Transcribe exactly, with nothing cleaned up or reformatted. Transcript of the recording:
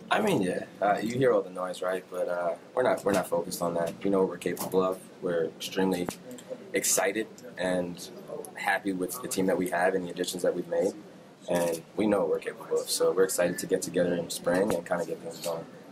I mean, yeah, uh, you hear all the noise, right? But uh, we're not we're not focused on that. We know what we're capable of. We're extremely excited and happy with the team that we have and the additions that we've made, and we know what we're capable of. So we're excited to get together in spring and kind of get things going.